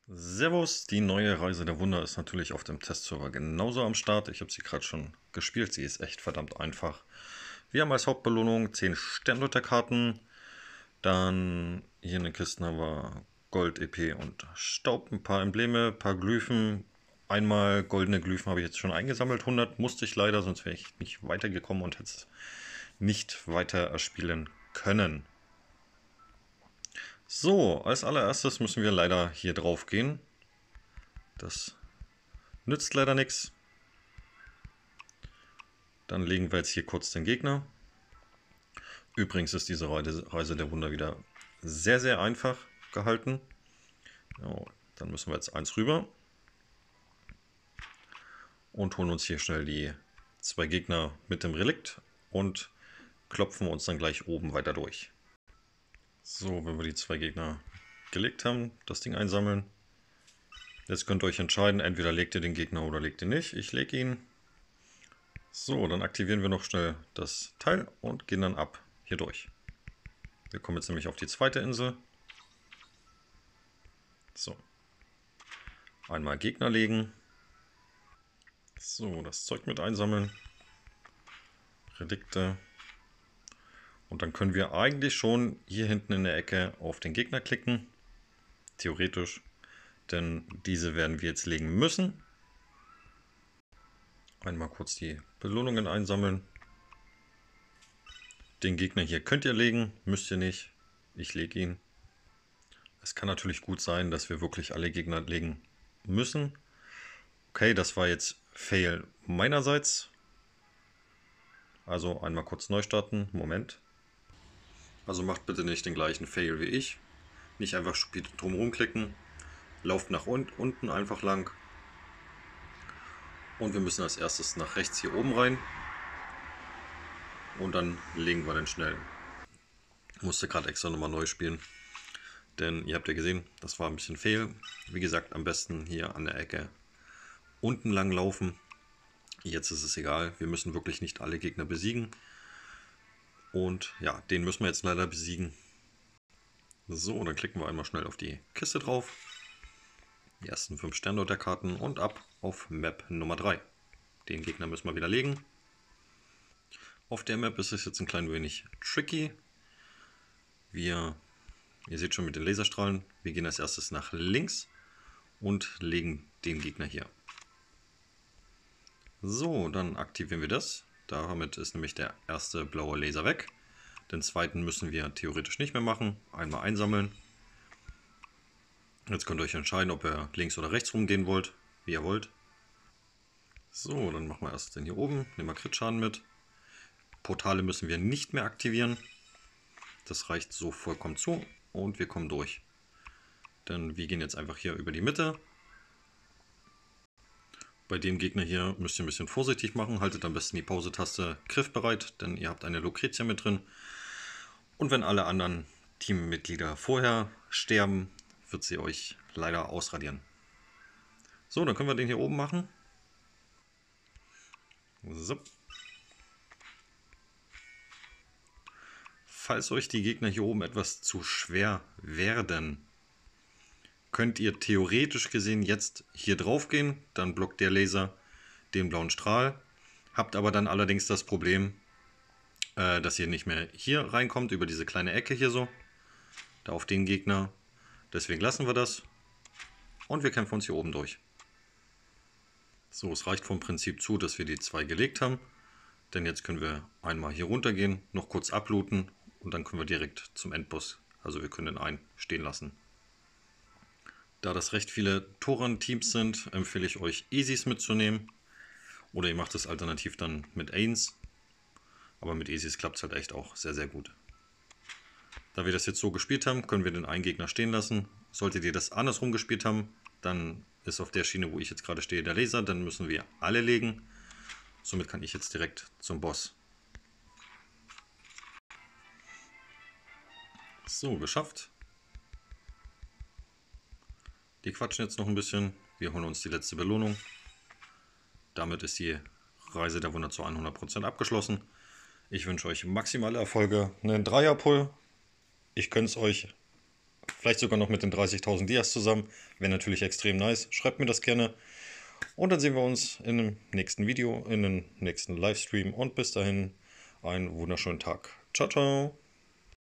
Servus, die neue Reise der Wunder ist natürlich auf dem Testserver genauso am Start. Ich habe sie gerade schon gespielt, sie ist echt verdammt einfach. Wir haben als Hauptbelohnung 10 Sternlotterkarten. Dann hier in den Kisten haben wir Gold, EP und Staub, ein paar Embleme, ein paar Glyphen. Einmal goldene Glyphen habe ich jetzt schon eingesammelt, 100 musste ich leider, sonst wäre ich nicht weitergekommen und hätte es nicht weiter erspielen können. So, als allererstes müssen wir leider hier drauf gehen. Das nützt leider nichts. Dann legen wir jetzt hier kurz den Gegner. Übrigens ist diese Reise der Wunder wieder sehr, sehr einfach gehalten. Ja, dann müssen wir jetzt eins rüber. Und holen uns hier schnell die zwei Gegner mit dem Relikt und klopfen uns dann gleich oben weiter durch. So, wenn wir die zwei Gegner gelegt haben, das Ding einsammeln. Jetzt könnt ihr euch entscheiden, entweder legt ihr den Gegner oder legt ihr nicht. Ich lege ihn. So, dann aktivieren wir noch schnell das Teil und gehen dann ab hier durch. Wir kommen jetzt nämlich auf die zweite Insel. So. Einmal Gegner legen. So, das Zeug mit einsammeln. Relikte. Und dann können wir eigentlich schon hier hinten in der Ecke auf den Gegner klicken. Theoretisch. Denn diese werden wir jetzt legen müssen. Einmal kurz die Belohnungen einsammeln. Den Gegner hier könnt ihr legen, müsst ihr nicht. Ich lege ihn. Es kann natürlich gut sein, dass wir wirklich alle Gegner legen müssen. Okay, das war jetzt Fail meinerseits. Also einmal kurz neu starten. Moment. Also macht bitte nicht den gleichen Fail wie ich. Nicht einfach stupid drumherum klicken. Lauft nach unten einfach lang. Und wir müssen als erstes nach rechts hier oben rein. Und dann legen wir den schnell. Ich musste gerade extra nochmal neu spielen. Denn ihr habt ja gesehen, das war ein bisschen Fail. Wie gesagt, am besten hier an der Ecke unten lang laufen. Jetzt ist es egal. Wir müssen wirklich nicht alle Gegner besiegen. Und ja, den müssen wir jetzt leider besiegen. So, dann klicken wir einmal schnell auf die Kiste drauf. Die ersten 5 Sternlotterkarten und ab auf Map Nummer 3. Den Gegner müssen wir wieder legen. Auf der Map ist es jetzt ein klein wenig tricky. Ihr seht schon mit den Laserstrahlen, wir gehen als erstes nach links und legen den Gegner hier. So, dann aktivieren wir das. Damit ist nämlich der erste blaue Laser weg. Den zweiten müssen wir theoretisch nicht mehr machen. Einmal einsammeln. Jetzt könnt ihr euch entscheiden, ob ihr links oder rechts rumgehen wollt, wie ihr wollt. So, dann machen wir erst den hier oben. Nehmen wir Crit-Schaden mit. Portale müssen wir nicht mehr aktivieren. Das reicht so vollkommen zu und wir kommen durch. Denn wir gehen jetzt einfach hier über die Mitte. Bei dem Gegner hier müsst ihr ein bisschen vorsichtig machen. Haltet am besten die Pause-Taste griffbereit, denn ihr habt eine Lucretia mit drin. Und wenn alle anderen Teammitglieder vorher sterben, wird sie euch leider ausradieren. So, dann können wir den hier oben machen. So. Falls euch die Gegner hier oben etwas zu schwer werden, könnt ihr theoretisch gesehen jetzt hier drauf gehen, dann blockt der Laser den blauen Strahl. Habt aber dann allerdings das Problem, dass ihr nicht mehr hier reinkommt, über diese kleine Ecke hier so, da auf den Gegner. Deswegen lassen wir das und wir kämpfen uns hier oben durch. So, es reicht vom Prinzip zu, dass wir die zwei gelegt haben, denn jetzt können wir einmal hier runter gehen, noch kurz ablooten und dann können wir direkt zum Endboss, also wir können den einen stehen lassen. Da das recht viele Toran-Teams sind, empfehle ich euch Easys mitzunehmen. Oder ihr macht es alternativ dann mit Ains. Aber mit Easys klappt es halt echt auch sehr, sehr gut. Da wir das jetzt so gespielt haben, können wir den einen Gegner stehen lassen. Solltet ihr das andersrum gespielt haben, dann ist auf der Schiene, wo ich jetzt gerade stehe, der Laser. Dann müssen wir alle legen. Somit kann ich jetzt direkt zum Boss. So, geschafft. Die quatschen jetzt noch ein bisschen. Wir holen uns die letzte Belohnung. Damit ist die Reise der Wunder zu 100% abgeschlossen. Ich wünsche euch maximale Erfolge. Einen Dreier-Pull. Ich gönne es euch. Vielleicht sogar noch mit den 30.000 Dias zusammen. Wäre natürlich extrem nice. Schreibt mir das gerne. Und dann sehen wir uns in dem nächsten Video, in dem nächsten Livestream. Und bis dahin einen wunderschönen Tag. Ciao, ciao.